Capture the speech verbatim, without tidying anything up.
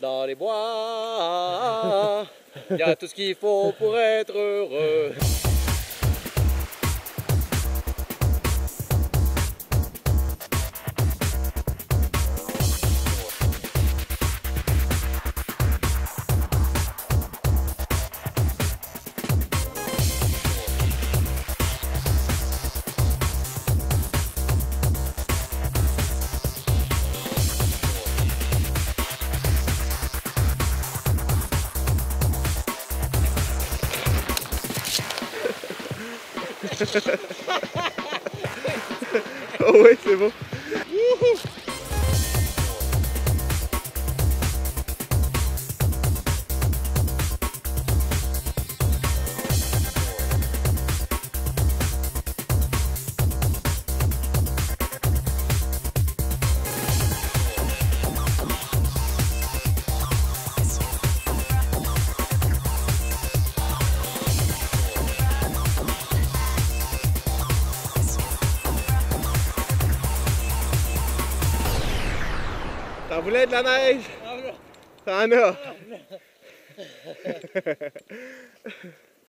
Dans les bois, il y a tout ce qu'il faut pour être heureux. Oh ouais, c'est bon. T'en voulais de la neige? T'en as?